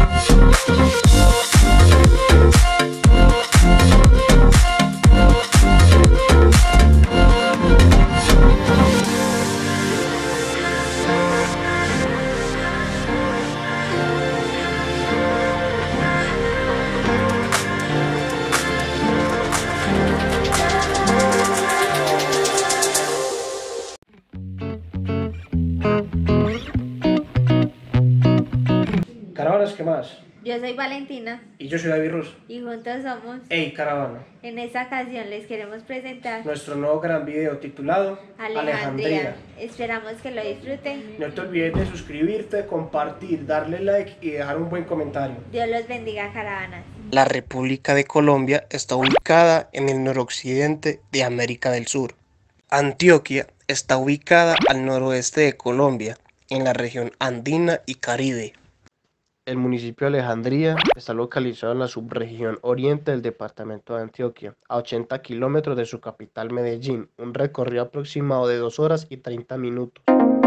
Caravanas, ¿qué más? Yo soy Valentina Y yo soy David Rus. y juntos somos. Hey, Caravana. En esta ocasión les queremos presentar Nuestro nuevo gran video titulado Alejandría. Esperamos que lo disfruten. No te olvides de suscribirte, compartir, darle like y dejar un buen comentario. Dios los bendiga, caravanas. La República de Colombia está ubicada en el noroccidente de América del Sur. Antioquia está ubicada al noroeste de Colombia, en la región andina y Caribe. El municipio de Alejandría está localizado en la subregión oriente del departamento de Antioquia, a 80 kilómetros de su capital Medellín, un recorrido aproximado de 2 horas y 30 minutos.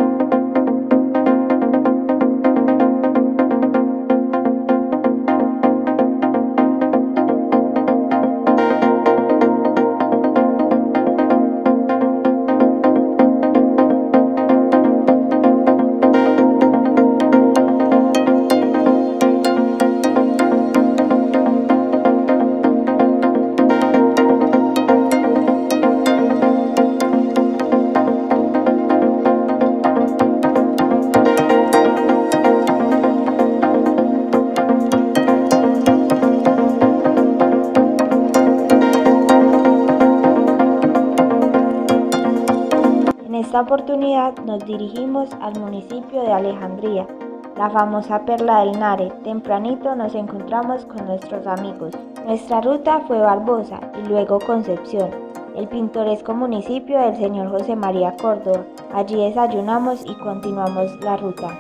En esta oportunidad nos dirigimos al municipio de Alejandría, la famosa Perla del Nare. Tempranito nos encontramos con nuestros amigos. Nuestra ruta fue Barbosa y luego Concepción, el pintoresco municipio del señor José María Córdoba. Allí desayunamos y continuamos la ruta.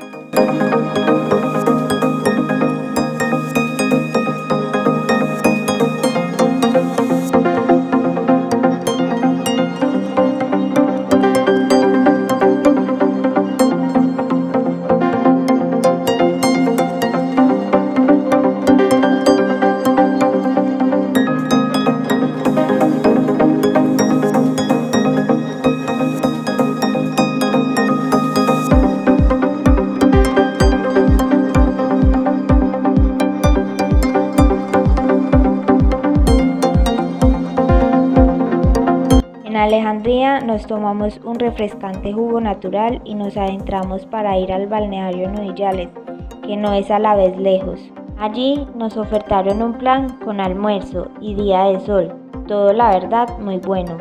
En Alejandría nos tomamos un refrescante jugo natural y nos adentramos para ir al balneario Nudillales, que no es a la vez lejos. Allí nos ofertaron un plan con almuerzo y día de sol, todo la verdad muy bueno.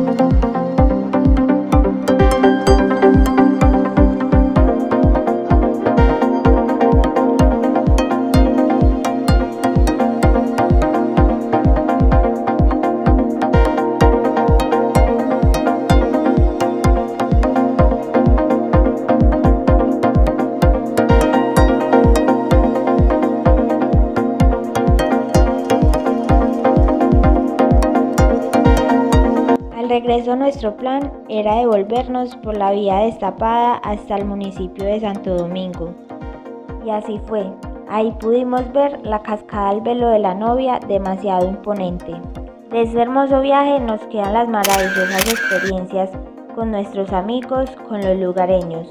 Al regreso nuestro plan era devolvernos por la vía destapada hasta el municipio de Santo Domingo. Y así fue. Ahí pudimos ver la cascada del Velo de la Novia, demasiado imponente. De este hermoso viaje nos quedan las maravillosas experiencias con nuestros amigos, con los lugareños.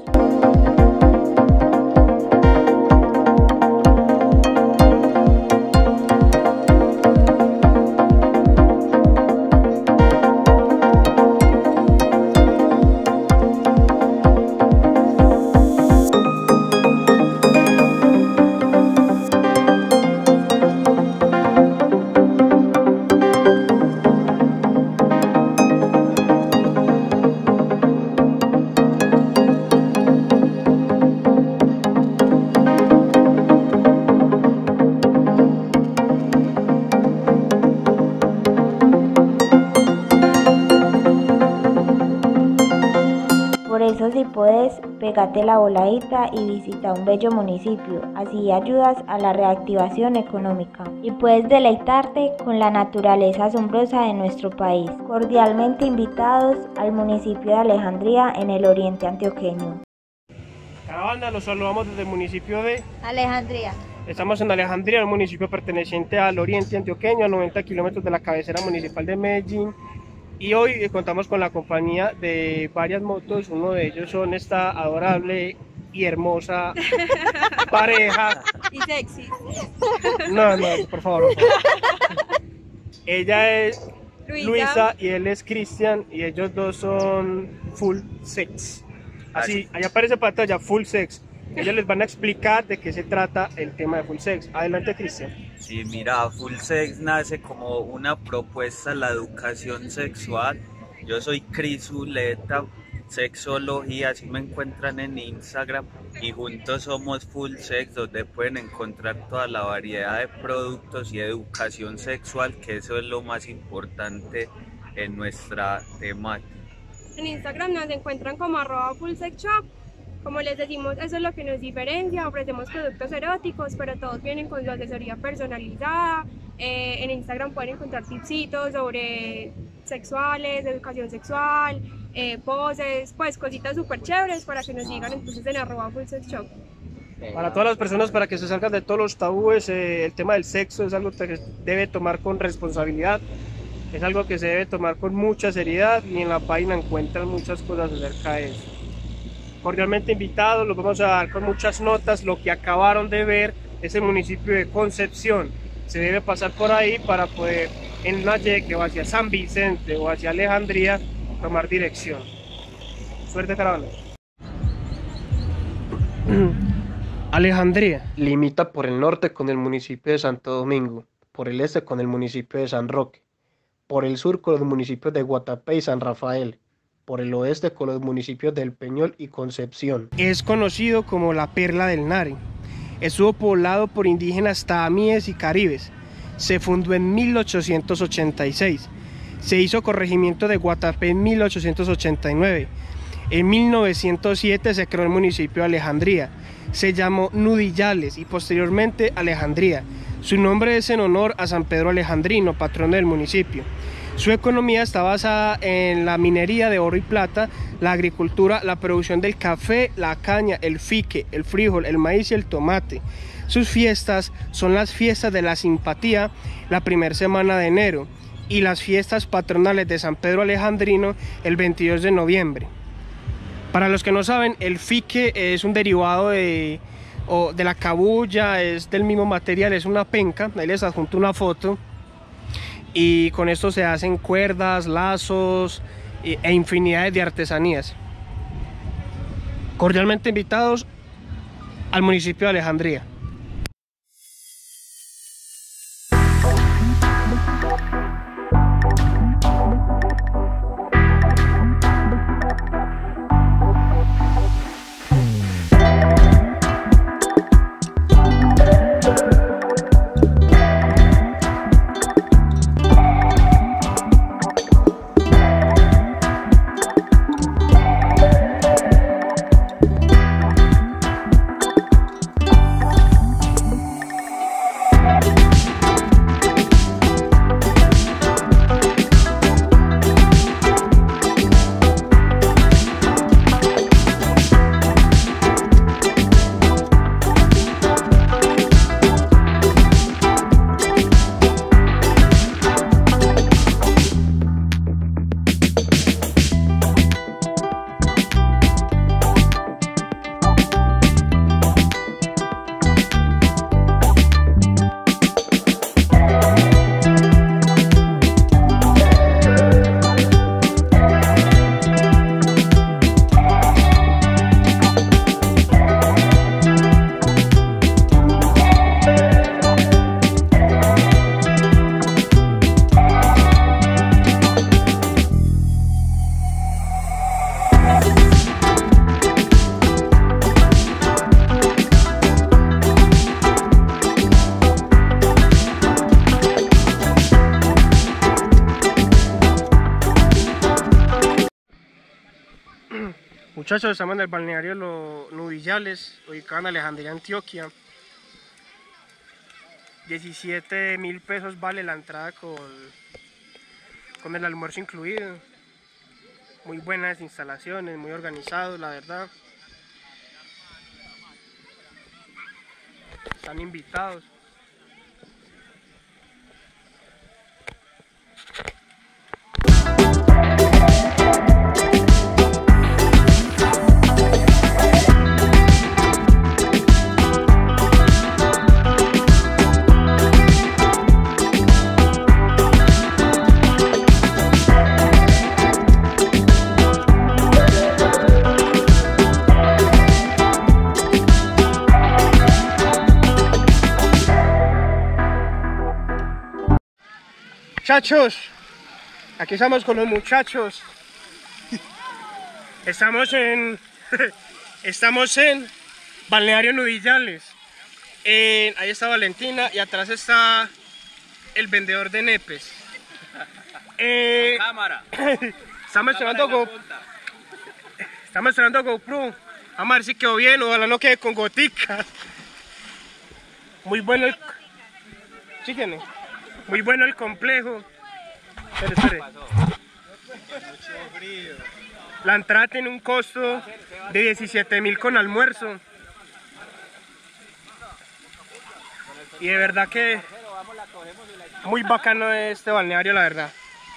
Por eso, si puedes, pégate la voladita y visita un bello municipio, así ayudas a la reactivación económica y puedes deleitarte con la naturaleza asombrosa de nuestro país. Cordialmente invitados al municipio de Alejandría en el oriente antioqueño. Caravana, los saludamos desde el municipio de Alejandría. Estamos en Alejandría, un municipio perteneciente al oriente antioqueño, a 90 kilómetros de la cabecera municipal de Medellín. Y hoy contamos con la compañía de varias motos. Uno de ellos son esta adorable y hermosa pareja. Y sexy. No, por favor. Ella es Luisa y él es Cristian, y ellos dos son full sex. Así, ahí aparece pantalla, full sex. Ellos les van a explicar de qué se trata el tema de full sex. Adelante, Cristian. Sí, mira, full sex nace como una propuesta a la educación sexual. Yo soy Cris Zuleta, sexología, así me encuentran en Instagram, y juntos somos Full Sex, donde pueden encontrar toda la variedad de productos y educación sexual, que eso es lo más importante en nuestra temática. En Instagram nos encuentran como @fullsexshop. Como les decimos, eso es lo que nos diferencia. Ofrecemos productos eróticos, pero todos vienen con su asesoría personalizada. En Instagram pueden encontrar tipsitos sobre sexuales, educación sexual, poses, pues cositas súper chéveres para que nos sigan entonces en @fullsexshop. Para todas las personas, para que se salgan de todos los tabúes, el tema del sexo es algo que se debe tomar con responsabilidad, es algo que se debe tomar con mucha seriedad, y en la página encuentran muchas cosas acerca de eso. Cordialmente invitados, los vamos a dar con muchas notas. Lo que acabaron de ver es el municipio de Concepción. Se debe pasar por ahí para poder, en una Y que va hacia San Vicente o hacia Alejandría, tomar dirección. Suerte, caravana. Alejandría limita por el norte con el municipio de Santo Domingo, por el este con el municipio de San Roque, por el sur con los municipios de Guatapé y San Rafael, por el oeste con los municipios del Peñol y Concepción. Es conocido como la Perla del Nare. Estuvo poblado por indígenas taamíes y caribes. Se fundó en 1886. Se hizo corregimiento de Guatapé en 1889. En 1907 se creó el municipio de Alejandría. Se llamó Nudillales y posteriormente Alejandría. Su nombre es en honor a San Pedro Alejandrino, patrón del municipio. Su economía está basada en la minería de oro y plata, la agricultura, la producción del café, la caña, el fique, el frijol, el maíz y el tomate. Sus fiestas son las fiestas de la simpatía, la primera semana de enero, y las fiestas patronales de San Pedro Alejandrino el 22 de noviembre. Para los que no saben, el fique es un derivado de la cabuya, es del mismo material, es una penca. Ahí les adjunto una foto. Y con esto se hacen cuerdas, lazos e infinidades de artesanías. Cordialmente invitados al municipio de Alejandría. Muchachos, estamos en el balneario Los Nudillales, ubicado en Alejandría, Antioquia. 17.000 pesos vale la entrada con el almuerzo incluido. Muy buenas instalaciones, muy organizado, la verdad. Están invitados. Muchachos, aquí estamos con los muchachos. Estamos en Balneario Nudillales. Ahí está Valentina y atrás está el vendedor de nepes. Cámara. Estamos estrenando GoPro. Vamos a ver si quedó bien, ojalá no quede con goticas. Muy bueno el... Sígueme. Muy bueno el complejo. Espere. La entrada tiene un costo de 17.000 con almuerzo. Y de verdad que muy bacano este balneario, la verdad.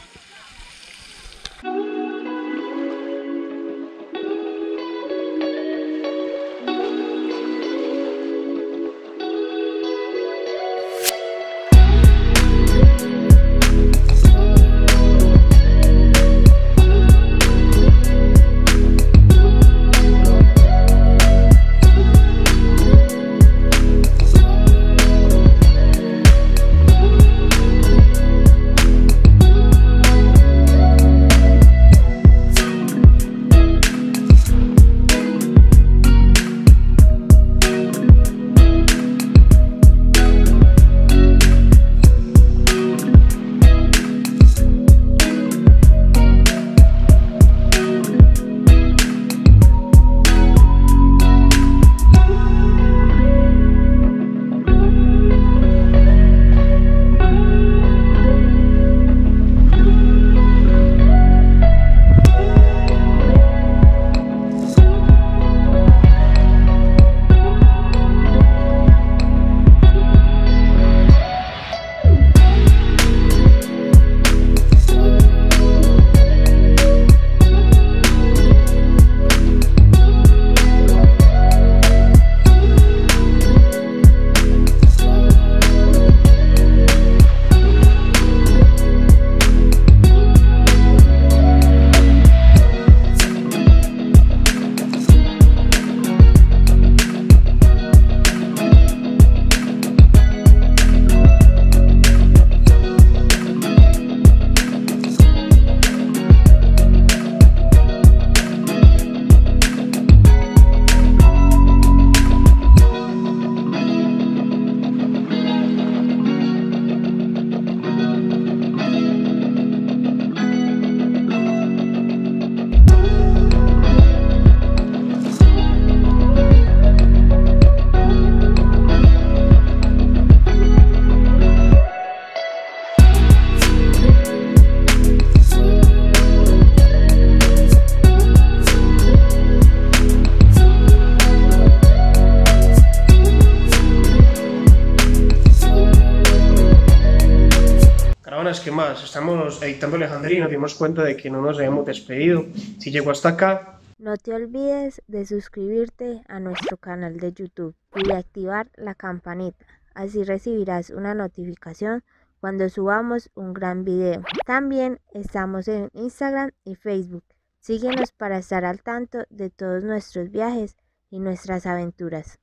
¿Qué más? Estamos editando Alejandría y nos dimos cuenta de que no nos habíamos despedido. Si llegó hasta acá, no te olvides de suscribirte a nuestro canal de YouTube y de activar la campanita. Así recibirás una notificación cuando subamos un gran video. También estamos en Instagram y Facebook. Síguenos para estar al tanto de todos nuestros viajes y nuestras aventuras.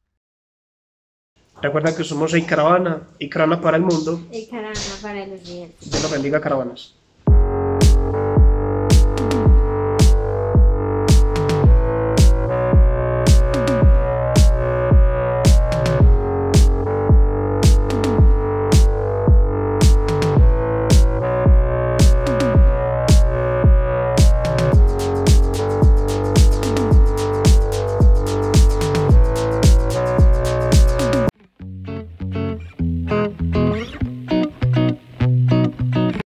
recuerda que somos Caravana y Caravana para el mundo. Y Caravana para los días. Dios los bendiga, caravanas.